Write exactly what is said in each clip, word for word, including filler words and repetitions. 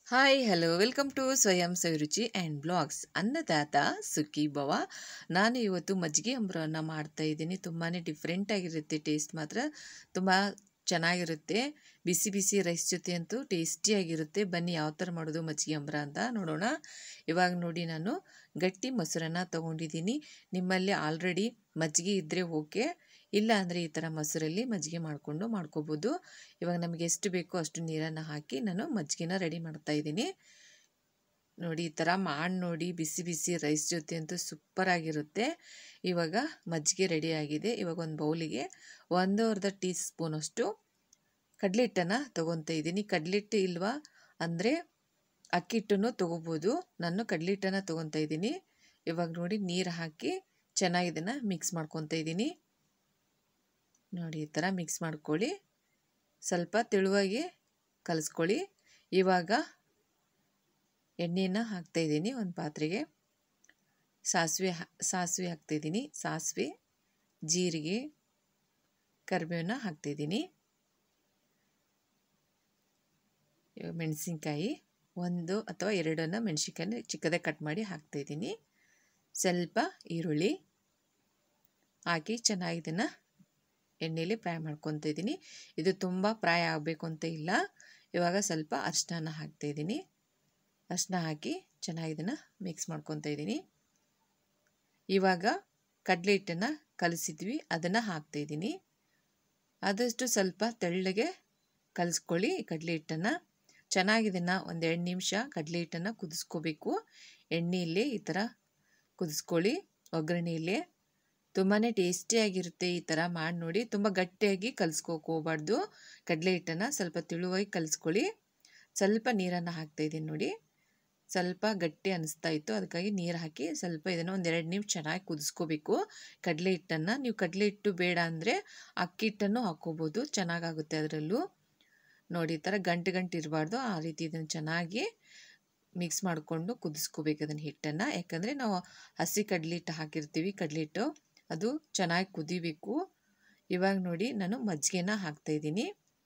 Hi hello welcome to ಸ್ವಯಂ ಸವಿರುಚಿ and blogs. ಅನ್ನದಾತ ಸುಖಿ ಭವ. ನಾನು ಇವತ್ತು ಮಜ್ಜಿಗೆ ಅಂಬ್ರವನ್ನು ಮಾಡ್ತಾ ಇದ್ದೀನಿ. ತುಂಬಾ ಡಿಫ್ರೆಂಟ್ ಆಗಿರುತ್ತೆ, ಟೇಸ್ಟ್ ಮಾತ್ರ ತುಂಬ ಚೆನ್ನಾಗಿರುತ್ತೆ. ಬಿಸಿ ಬಿಸಿ ರೈಸ್ ಜೊತೆ ಅಂತೂ ಟೇಸ್ಟಿಯಾಗಿರುತ್ತೆ. ಬನ್ನಿ ಯಾವ ಥರ ಮಾಡೋದು ಮಜ್ಜಿಗೆ ಅಂಬ್ರ ಅಂತ ನೋಡೋಣ. ಇವಾಗ ನೋಡಿ, ನಾನು ಗಟ್ಟಿ ಮೊಸರನ್ನು ತೊಗೊಂಡಿದ್ದೀನಿ. ನಿಮ್ಮಲ್ಲಿ ಆಲ್ರೆಡಿ ಮಜ್ಜಿಗೆ ಇದ್ದರೆ ಓಕೆ, ಇಲ್ಲ ಅಂದರೆ ಈ ಥರ ಮೊಸರಲ್ಲಿ ಮಜ್ಜಿಗೆ ಮಾಡಿಕೊಂಡು ಮಾಡ್ಕೋಬೋದು. ಇವಾಗ ನಮಗೆ ಎಷ್ಟು ಬೇಕೋ ಅಷ್ಟು ನೀರನ್ನು ಹಾಕಿ ನಾನು ಮಜ್ಜಿಗೆನ ರೆಡಿ ಮಾಡ್ತಾ ಇದ್ದೀನಿ. ನೋಡಿ, ಈ ಥರ ಮಾಡಿ ನೋಡಿ, ಬಿಸಿ ಬಿಸಿ ರೈಸ್ ಜೊತೆ ಅಂತೂ ಸೂಪರಾಗಿರುತ್ತೆ. ಇವಾಗ ಮಜ್ಜಿಗೆ ರೆಡಿ ಆಗಿದೆ. ಇವಾಗ ಒಂದು ಬೌಲಿಗೆ ಒಂದೂವರೆ ಟೀ ಸ್ಪೂನಷ್ಟು ಕಡಲೆ ಹಿಟ್ಟನ್ನು ತೊಗೊತಾ ಇದ್ದೀನಿ. ಕಡಲೆ ಹಿಟ್ಟು ಇಲ್ವಾ ಅಂದರೆ ಅಕ್ಕಿ ಹಿಟ್ಟನ್ನು ತೊಗೋಬೋದು. ನಾನು ಕಡಲೆ ಹಿಟ್ಟನ್ನು ತೊಗೊತಾ ಇದ್ದೀನಿ. ಇವಾಗ ನೋಡಿ, ನೀರು ಹಾಕಿ ಚೆನ್ನಾಗಿ ಇದನ್ನು ಮಿಕ್ಸ್ ಮಾಡ್ಕೊತಾ ಇದ್ದೀನಿ. ನೋಡಿ, ಈ ಥರ ಮಿಕ್ಸ್ ಮಾಡ್ಕೊಳ್ಳಿ. ಸ್ವಲ್ಪ ತೆಳುವಾಗಿ ಕಲಿಸ್ಕೊಳ್ಳಿ. ಇವಾಗ ಎಣ್ಣೆಯನ್ನು ಹಾಕ್ತಾಯಿದ್ದೀನಿ ಒಂದು ಪಾತ್ರೆಗೆ. ಸಾಸಿವೆ ಸಾಸಿವೆ ಹಾಕ್ತಾಯಿದ್ದೀನಿ. ಸಾಸಿವೆ, ಜೀರಿಗೆ, ಕರಿಬೇವನ್ನ ಹಾಕ್ತಾಯಿದ್ದೀನಿ. ಮೆಣಸಿನ್ಕಾಯಿ ಒಂದು ಅಥವಾ ಎರಡನ್ನು ಮೆಣಸಿನ್ಕಾಯಿ ಚಿಕ್ಕದಾಗಿ ಕಟ್ ಮಾಡಿ ಹಾಕ್ತಾಯಿದ್ದೀನಿ. ಸ್ವಲ್ಪ ಈರುಳ್ಳಿ ಹಾಕಿ ಚೆನ್ನಾಗಿ ಇದನ್ನು ಎಣ್ಣೆಯಲ್ಲಿ ಫ್ರೈ ಮಾಡ್ಕೊತಾ ಇದ್ದೀನಿ. ಇದು ತುಂಬ ಫ್ರೈ ಆಗಬೇಕು ಅಂತ ಇಲ್ಲ. ಇವಾಗ ಸ್ವಲ್ಪ ಅರಿಶಿನ ಹಾಕ್ತಾಯಿದ್ದೀನಿ. ಅರಿಶಿನ ಹಾಕಿ ಚೆನ್ನಾಗಿ ಇದನ್ನು ಮಿಕ್ಸ್ ಮಾಡ್ಕೊತಾ ಇದ್ದೀನಿ. ಇವಾಗ ಕಡಲೆ ಹಿಟ್ಟನ್ನು ಕಲಿಸಿದ್ವಿ, ಅದನ್ನು ಹಾಕ್ತಾಯಿದ್ದೀನಿ. ಆದಷ್ಟು ಸ್ವಲ್ಪ ತೆಳ್ಳಗೆ ಕಲಿಸ್ಕೊಳ್ಳಿ ಕಡಲೆ ಹಿಟ್ಟನ್ನು. ಚೆನ್ನಾಗಿ ಇದನ್ನು ಒಂದು ಎರಡು ನಿಮಿಷ ಕಡಲೆ ಹಿಟ್ಟನ್ನು ಕುದಿಸ್ಕೋಬೇಕು. ಎಣ್ಣೆಯಲ್ಲೇ ಈ ಥರ ಕುದಿಸ್ಕೊಳ್ಳಿ, ಒಗ್ಗರಣೆಯಲ್ಲೇ. ತುಂಬಾ ಟೇಸ್ಟಿಯಾಗಿರುತ್ತೆ. ಈ ಥರ ಮಾಡಿ ನೋಡಿ. ತುಂಬ ಗಟ್ಟಿಯಾಗಿ ಕಲಿಸ್ಕೋಕೆ ಹೋಗ್ಬಾರ್ದು. ಕಡಲೆ ಹಿಟ್ಟನ್ನು ಸ್ವಲ್ಪ ತೆಳುವಾಗಿ ಕಲಿಸ್ಕೊಳ್ಳಿ. ಸ್ವಲ್ಪ ನೀರನ್ನು ಹಾಕ್ತಾಯಿದ್ದೀನಿ. ನೋಡಿ, ಸ್ವಲ್ಪ ಗಟ್ಟಿ ಅನ್ನಿಸ್ತಾ ಇತ್ತು, ಅದಕ್ಕಾಗಿ ನೀರು ಹಾಕಿ ಸ್ವಲ್ಪ ಇದನ್ನು ಒಂದೆರಡು ನಿಮಿಷ ಚೆನ್ನಾಗಿ ಕುದಿಸ್ಕೋಬೇಕು ಕಡಲೆ ಹಿಟ್ಟನ್ನು. ನೀವು ಕಡಲೆ ಹಿಟ್ಟು ಬೇಡ ಅಂದರೆ ಅಕ್ಕಿ ಹಿಟ್ಟನ್ನು ಹಾಕ್ಕೋಬೋದು, ಚೆನ್ನಾಗಾಗುತ್ತೆ ಅದರಲ್ಲೂ. ನೋಡಿ, ಈ ಥರ ಗಂಟು ಗಂಟು ಇರಬಾರ್ದು. ಆ ರೀತಿ ಇದನ್ನು ಚೆನ್ನಾಗಿ ಮಿಕ್ಸ್ ಮಾಡಿಕೊಂಡು ಕುದಿಸ್ಕೋಬೇಕು ಅದನ್ನು ಹಿಟ್ಟನ್ನು. ಯಾಕಂದರೆ ನಾವು ಹಸಿ ಕಡಲೆ ಹಿಟ್ಟು ಹಾಕಿರ್ತೀವಿ, ಕಡಲೆ ಹಿಟ್ಟು ಅದು ಚೆನ್ನಾಗಿ ಕುದಿಬೇಕು. ಇವಾಗ ನೋಡಿ, ನಾನು ಮಜ್ಜಿಗೆನ ಹಾಕ್ತಾಯಿದ್ದೀನಿ.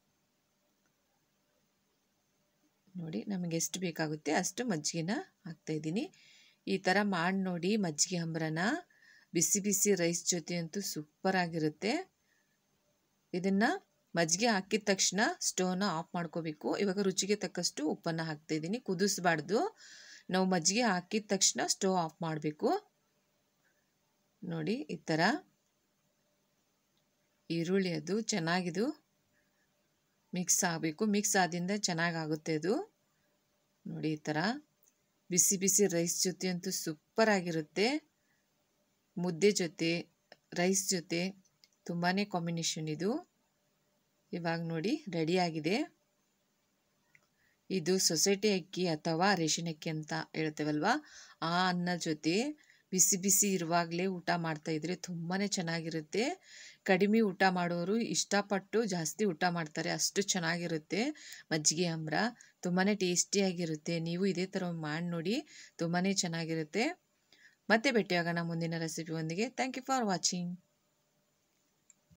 ನೋಡಿ, ನಮಗೆ ಎಷ್ಟು ಬೇಕಾಗುತ್ತೆ ಅಷ್ಟು ಮಜ್ಜಿಗೆನ ಹಾಕ್ತಾಯಿದ್ದೀನಿ. ಈ ಥರ ಮಾಡಿ ನೋಡಿ ಮಜ್ಜಿಗೆ ಅಂಬ್ರನ. ಬಿಸಿ ಬಿಸಿ ರೈಸ್ ಜೊತೆ ಅಂತೂ ಸೂಪರಾಗಿರುತ್ತೆ. ಇದನ್ನು ಮಜ್ಜಿಗೆ ಹಾಕಿದ ತಕ್ಷಣ ಸ್ಟವ್ನ ಆಫ್ ಮಾಡ್ಕೋಬೇಕು. ಇವಾಗ ರುಚಿಗೆ ತಕ್ಕಷ್ಟು ಉಪ್ಪನ್ನು ಹಾಕ್ತಾಯಿದ್ದೀನಿ. ಕುದಿಸ್ಬಾರ್ದು. ನಾವು ಮಜ್ಜಿಗೆ ಹಾಕಿದ ತಕ್ಷಣ ಸ್ಟವ್ ಆಫ್ ಮಾಡಬೇಕು. ನೋಡಿ, ಈ ಥರ ಈರುಳ್ಳಿ ಅದು ಚೆನ್ನಾಗಿದು ಮಿಕ್ಸ್ ಆಗಬೇಕು. ಮಿಕ್ಸ್ ಆದಿಂದ ಚೆನ್ನಾಗಾಗುತ್ತೆ ಅದು. ನೋಡಿ, ಈ ಥರ ಬಿಸಿ ಬಿಸಿ ರೈಸ್ ಜೊತೆ ಅಂತೂ ಸೂಪರಾಗಿರುತ್ತೆ. ಮುದ್ದೆ ಜೊತೆ, ರೈಸ್ ಜೊತೆ ತುಂಬಾ ಕಾಂಬಿನೇಷನ್ ಇದು. ಇವಾಗ ನೋಡಿ, ರೆಡಿಯಾಗಿದೆ. ಇದು ಸೊಸೈಟಿ ಅಕ್ಕಿ ಅಥವಾ ರೇಷನ್ ಅಕ್ಕಿ ಅಂತ ಹೇಳ್ತೇವಲ್ವ, ಆ ಅನ್ನ ಜೊತೆ ಬಿಸಿ ಬಿಸಿ ಇರುವಾಗಲೇ ಊಟ ಮಾಡ್ತಾಯಿದ್ರೆ ತುಂಬಾ ಚೆನ್ನಾಗಿರುತ್ತೆ. ಕಡಿಮೆ ಊಟ ಮಾಡೋರು ಇಷ್ಟಪಟ್ಟು ಜಾಸ್ತಿ ಊಟ ಮಾಡ್ತಾರೆ, ಅಷ್ಟು ಚೆನ್ನಾಗಿರುತ್ತೆ ಮಜ್ಜಿಗೆ ಅಂಬ್ರ. ತುಂಬಾ ಟೇಸ್ಟಿಯಾಗಿರುತ್ತೆ. ನೀವು ಇದೇ ಥರ ಮಾಡಿ ನೋಡಿ, ತುಂಬಾ ಚೆನ್ನಾಗಿರುತ್ತೆ. ಮತ್ತೆ ಭೇಟಿಯಾಗೋಣ ಮುಂದಿನ ರೆಸಿಪಿ ಒಂದಿಗೆ. Thank you for watching.